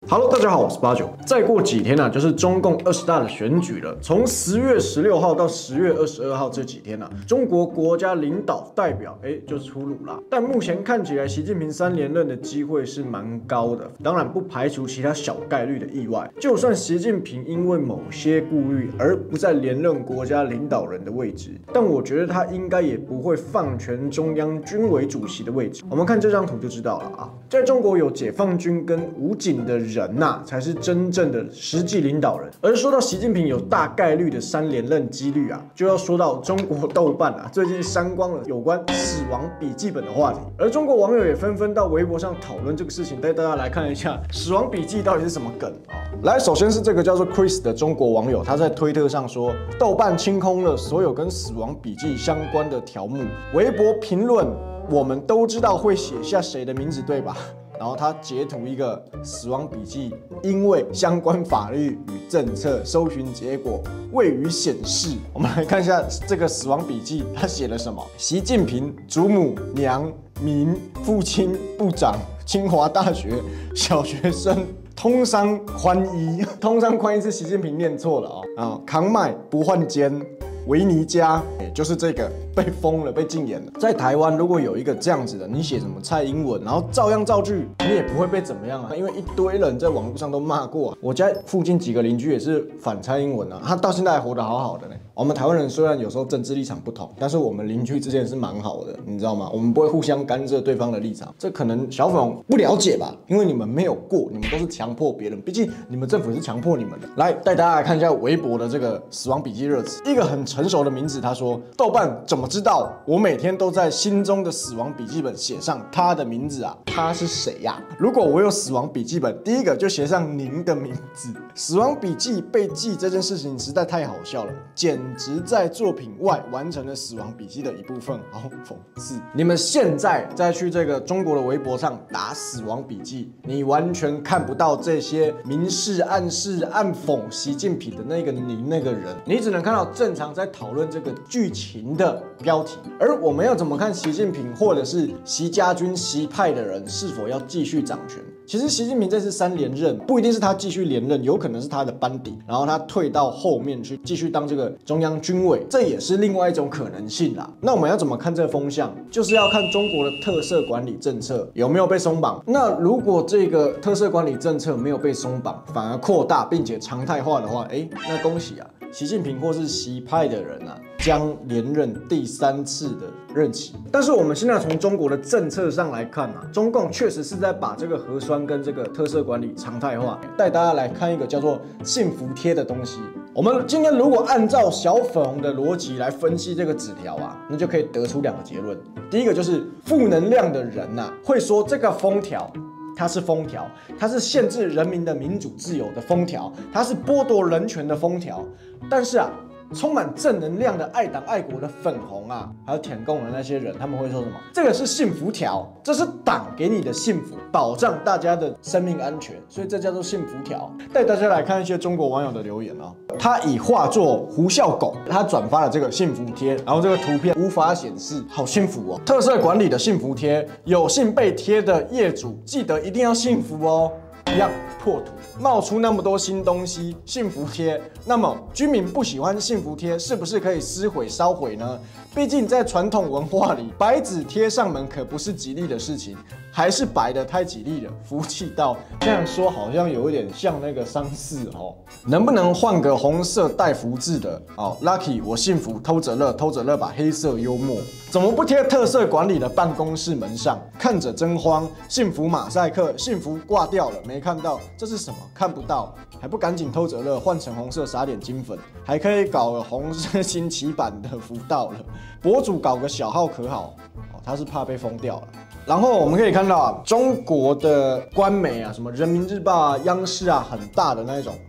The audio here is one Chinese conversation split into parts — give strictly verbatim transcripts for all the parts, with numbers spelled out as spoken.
Hello， 大家好，我是八九。再过几天啊，就是中共二十大的选举了。从十月十六号到十月二十二号这几天啊，中国国家领导代表哎就出炉啦。但目前看起来，习近平三连任的机会是蛮高的，当然不排除其他小概率的意外。就算习近平因为某些顾虑而不再连任国家领导人的位置，但我觉得他应该也不会放权中央军委主席的位置。我们看这张图就知道了啊，在中国有解放军跟武警的人。人呐、啊，才是真正的实际领导人。而说到习近平有大概率的三连任几率啊，就要说到中国豆瓣啊，最近删光了有关死亡笔记本的话题，而中国网友也纷纷到微博上讨论这个事情，带大家来看一下死亡笔记到底是什么梗啊、哦。来，首先是这个叫做 Chris 的中国网友，他在推特上说，豆瓣清空了所有跟死亡笔记相关的条目，微博评论我们都知道会写下谁的名字，对吧？然后他截图一个死亡笔记，因为相关法律与政策搜寻结果未予显示。我们来看一下这个死亡笔记，他写了什么？习近平祖母娘名父亲部长，清华大学小学生。通商宽衣，通商宽衣是习近平念错了啊、哦！啊，扛麦不换肩。维尼加，也就是这个被封了、被禁言了。在台湾，如果有一个这样子的，你写什么蔡英文，然后照样造句，你也不会被怎么样啊，因为一堆人在网络上都骂过、啊。我家附近几个邻居也是反蔡英文啊，他到现在还活得好好的呢。我们台湾人虽然有时候政治立场不同，但是我们邻居之间是蛮好的，你知道吗？我们不会互相干涉对方的立场。这可能小粉红不了解吧，因为你们没有过，你们都是强迫别人，毕竟你们政府是强迫你们的。来，带大家来看一下微博的这个死亡笔记热词，一个很成熟的名字，他说：“豆瓣怎么知道我每天都在心中的死亡笔记本写上他的名字啊？他是谁呀、啊？如果我有死亡笔记本，第一个就写上您的名字。死亡笔记被记这件事情实在太好笑了，简直在作品外完成了死亡笔记的一部分，好讽刺！你们现在再去这个中国的微博上打死亡笔记，你完全看不到这些明示、暗示、暗讽习近平的那个您那个人，你只能看到正常在讨论这个剧情的标题。而我们要怎么看习近平或者是习家军、习派的人是否要继续掌权？其实习近平这次三连任不一定是他继续连任，有可能是他的班底，然后他退到后面去继续当这个中央军委，这也是另外一种可能性啦。那我们要怎么看这个风向？就是要看中国的特色管理政策有没有被松绑。那如果这个特色管理政策没有被松绑，反而扩大并且常态化的话，哎，那恭喜啊！习近平或是习派的人啊，将连任第三次的任期。但是我们现在从中国的政策上来看啊，中共确实是在把这个核酸跟这个特色管理常态化。带大家来看一个叫做幸福贴的东西。我们今天如果按照小粉红的逻辑来分析这个纸条啊，那就可以得出两个结论。第一个就是负能量的人呐、啊，会说这个封条。它是封条，它是限制人民的民主自由的封条，它是剥夺人权的封条。但是啊，充满正能量的爱党爱国的粉红啊，还有舔共的那些人，他们会说什么？这个是幸福条，这是党给你的幸福，保障大家的生命安全，所以这叫做幸福条。带大家来看一些中国网友的留言啊，他以画作胡笑狗，他转发了这个幸福贴，然后这个图片无法显示，好幸福哦。特色管理的幸福贴，有幸被贴的业主记得一定要幸福哦。一样破土，冒出那么多新东西，幸福贴。那么居民不喜欢幸福贴，是不是可以撕毁烧毁呢？毕竟在传统文化里，白纸贴上门可不是吉利的事情，还是白的太吉利了，福气到。这样说好像有一点像那个丧事哦。能不能换个红色带福字的？哦 ，Lucky 我幸福，偷着乐，偷着乐把黑色幽默。怎么不贴特色管理的办公室门上？看着真慌，幸福马赛克，幸福挂掉了，没看到，这是什么？看不到，还不赶紧偷着乐，换成红色撒点金粉，还可以搞个红色新奇版的福到了。博主搞个小号可好？哦，他是怕被封掉了。然后我们可以看到啊，中国的官媒啊，什么人民日报啊、央视啊，很大的那一种，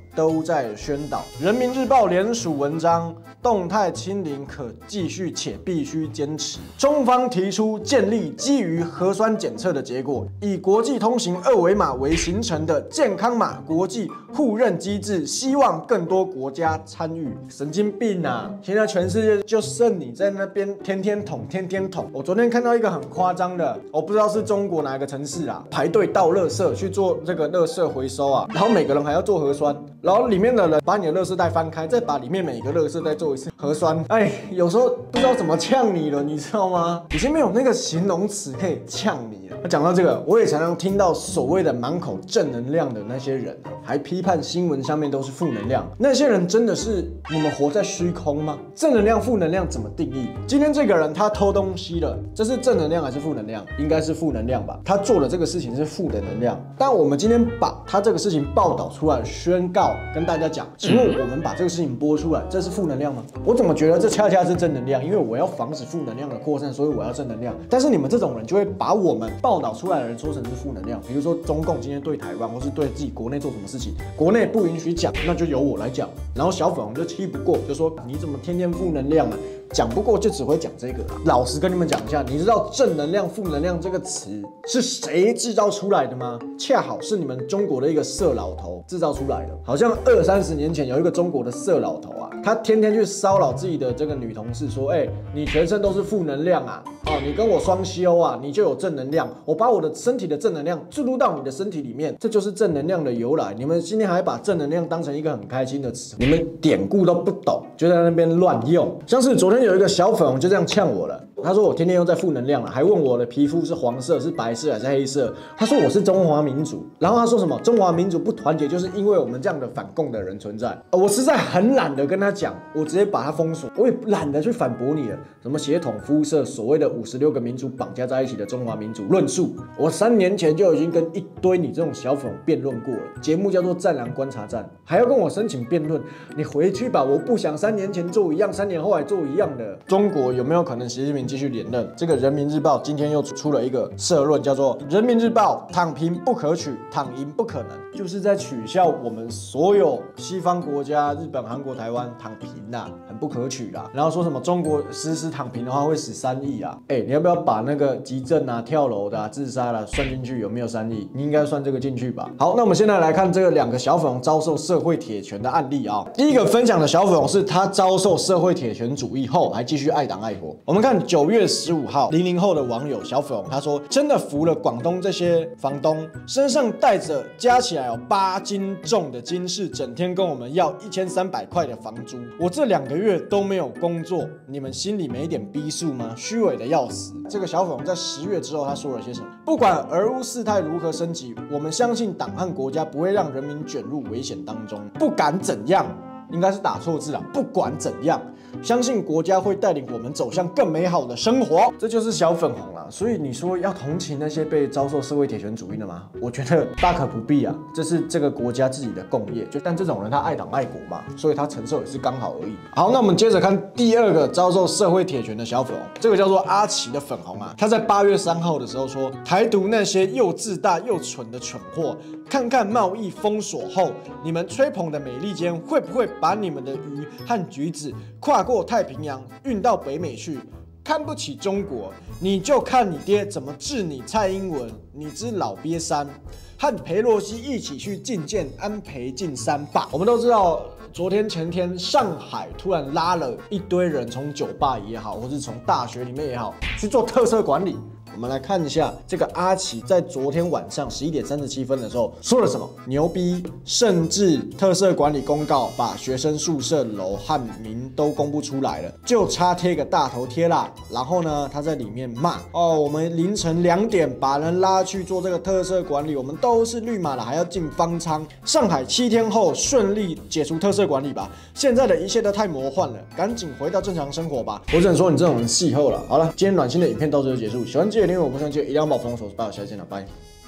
都在宣导。人民日报联署文章，动态清零可继续且必须坚持。中方提出建立基于核酸检测的结果，以国际通行二维码为形成的健康码国际互认机制，希望更多国家参与。神经病啊！现在全世界就剩你在那边天天捅，天天捅。我昨天看到一个很夸张的，我不知道是中国哪一个城市啊，排队倒垃圾去做这个垃圾回收啊，然后每个人还要做核酸，然后里面的人把你的垃圾袋翻开，再把里面每个垃圾袋做一次核酸。哎，有时候不知道怎么呛你了，你知道吗？已经没有那个形容词可以呛你了。那讲到这个，我也常常听到所谓的满口正能量的那些人，还批判新闻上面都是负能量。那些人真的是你们活在虚空吗？正能量、负能量怎么定义？今天这个人他偷东西了，这是正能量还是负能量？应该是负能量吧。他做的这个事情是负的能量，但我们今天把他这个事情报道出来，宣告跟大家讲，请问我们把这个事情播出来，这是负能量吗？我怎么觉得这恰恰是正能量？因为我要防止负能量的扩散，所以我要正能量。但是你们这种人就会把我们报道出来的人说成是负能量，比如说中共今天对台湾或是对自己国内做什么事情，国内不允许讲，那就由我来讲。然后小粉红就气不过，就说你怎么天天负能量啊？讲不过就只会讲这个。老实跟你们讲一下，你知道正能量、负能量这个词是谁制造出来的吗？恰好是你们中国的一个色老头制造出来的。好像二三十年前有一个中国的色老头啊，他天天去骚扰自己的这个女同事，说：“哎、欸，你全身都是负能量啊！哦，你跟我双修啊，你就有正能量。我把我的身体的正能量注入到你的身体里面，这就是正能量的由来。你们今天还把正能量当成一个很开心的词，你们典故都不懂，就在那边乱用。像是昨天。有一个小粉红就这样呛我了，他说我天天又在负能量了，还问我的皮肤是黄色、是白色还是黑色。他说我是中华民族，然后他说什么中华民族不团结，就是因为我们这样的反共的人存在。我实在很懒得跟他讲，我直接把他封锁，我也懒得去反驳你了。什么血统肤色，所谓的五十六个民族绑架在一起的中华民族论述，我三年前就已经跟一堆你这种小粉红辩论过了，节目叫做《战狼观察站》，还要跟我申请辩论，你回去吧，我不想三年前做一样，三年后还做一样。中国有没有可能习近平继续连任？这个人民日报今天又出了一个社论，叫做人民日报躺平不可取，躺赢不可能，就是在取笑我们所有西方国家，日本、韩国、台湾躺平啦，很不可取啦。然后说什么中国实施躺平的话会死三亿啊？哎、欸，你要不要把那个急症啊、跳楼的、啊、自杀啦算进去？有没有三亿？你应该算这个进去吧。好，那我们现在来看这个两个小粉红遭受社会铁拳的案例啊。第一个分享的小粉红是他遭受社会铁拳主义后还继续爱党爱国。我们看九月十五号，零零后的网友小粉红他说：“真的服了广东这些房东，身上带着加起来有八斤重的金饰，整天跟我们要一千三百块的房租。我这两个月都没有工作，你们心里没点逼数吗？虚伪的要死。”这个小粉红在十月之后他说了些什么？不管俄乌事态如何升级，我们相信党和国家不会让人民卷入危险当中，不敢怎样。应该是打错字了。不管怎样，相信国家会带领我们走向更美好的生活。这就是小粉红啦。所以你说要同情那些被遭受社会铁拳主义的吗？我觉得大可不必啊，这是这个国家自己的共业。就但这种人他爱党爱国嘛，所以他承受也是刚好而已。好，那我们接着看第二个遭受社会铁拳的小粉红，这个叫做阿奇的粉红啊。他在八月三号的时候说，台独那些又自大又蠢的蠢货，看看贸易封锁后，你们吹捧的美利坚会不会把你们的鱼和橘子跨过太平洋运到北美去？看不起中国，你就看你爹怎么治你蔡英文，你只老鳖三，和裴洛西一起去觐见安倍晋三吧。我们都知道，昨天前天上海突然拉了一堆人，从酒吧也好，或是从大学里面也好，去做特色管理。我们来看一下这个阿奇在昨天晚上十一点三十七分的时候说了什么，牛逼！甚至特色管理公告把学生宿舍楼和名都公布出来了，就差贴个大头贴啦。然后呢，他在里面骂哦，我们凌晨两点把人拉去做这个特色管理，我们都是绿码了，还要进方舱。上海七天后顺利解除特色管理吧，现在的一切都太魔幻了，赶紧回到正常生活吧。我只能说你这种人气候了。好了，今天暖心的影片到这就结束，喜欢记得订阅我，不喜欢记得一定要把我封锁，拜，下次见了，拜。